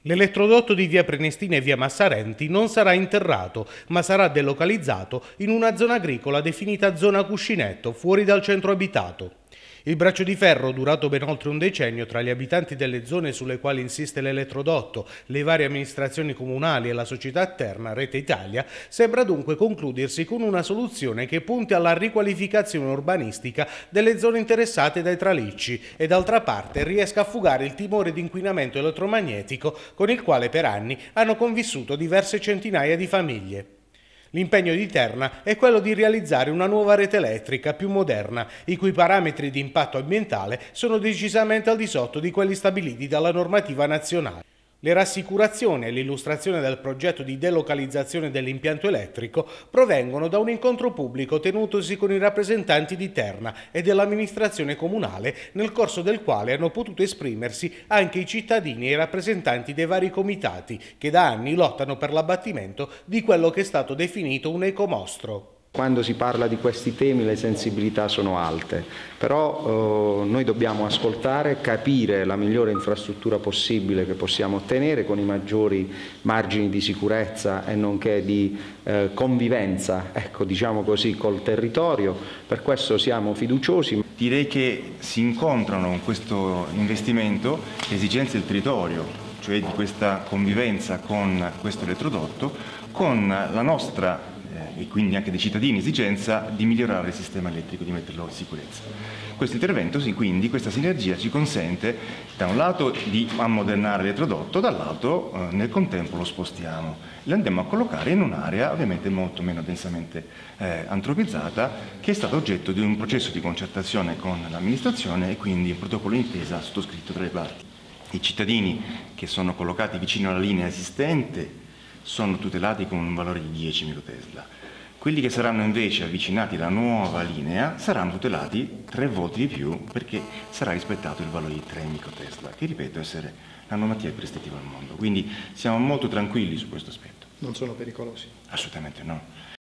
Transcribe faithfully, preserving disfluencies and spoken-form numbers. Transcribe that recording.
L'elettrodotto di via Prenestina e via Massarenti non sarà interrato, ma sarà delocalizzato in una zona agricola definita zona cuscinetto, fuori dal centro abitato. Il braccio di ferro, durato ben oltre un decennio tra gli abitanti delle zone sulle quali insiste l'elettrodotto, le varie amministrazioni comunali e la società Terna Rete Italia, sembra dunque concludersi con una soluzione che punti alla riqualificazione urbanistica delle zone interessate dai tralicci e d'altra parte riesca a fugare il timore di inquinamento elettromagnetico con il quale per anni hanno convissuto diverse centinaia di famiglie. L'impegno di Terna è quello di realizzare una nuova rete elettrica più moderna, i cui parametri di impatto ambientale sono decisamente al di sotto di quelli stabiliti dalla normativa nazionale. Le rassicurazioni e l'illustrazione del progetto di delocalizzazione dell'impianto elettrico provengono da un incontro pubblico tenutosi con i rappresentanti di Terna e dell'amministrazione comunale, nel corso del quale hanno potuto esprimersi anche i cittadini e i rappresentanti dei vari comitati che da anni lottano per l'abbattimento di quello che è stato definito un ecomostro. Quando si parla di questi temi le sensibilità sono alte, però eh, noi dobbiamo ascoltare, capire la migliore infrastruttura possibile che possiamo ottenere con i maggiori margini di sicurezza e nonché di eh, convivenza, ecco, diciamo così, col territorio. Per questo siamo fiduciosi. Direi che si incontrano con questo investimento le esigenze del territorio, cioè di questa convivenza con questo elettrodotto, con la nostra e quindi anche dei cittadini esigenza di migliorare il sistema elettrico, di metterlo in sicurezza. Questo intervento, quindi, questa sinergia ci consente da un lato di ammodernare l'elettrodotto, dall'altro eh, nel contempo lo spostiamo. Lo andiamo a collocare in un'area ovviamente molto meno densamente eh, antropizzata, che è stata oggetto di un processo di concertazione con l'amministrazione e quindi un protocollo d'intesa sottoscritto tra le parti. I cittadini che sono collocati vicino alla linea esistente sono tutelati con un valore di dieci microtesla. Quelli che saranno invece avvicinati alla nuova linea saranno tutelati tre volte di più perché sarà rispettato il valore di tre microtesla, che ripeto essere la normativa più restrittiva al mondo. Quindi siamo molto tranquilli su questo aspetto. Non sono pericolosi? Assolutamente no.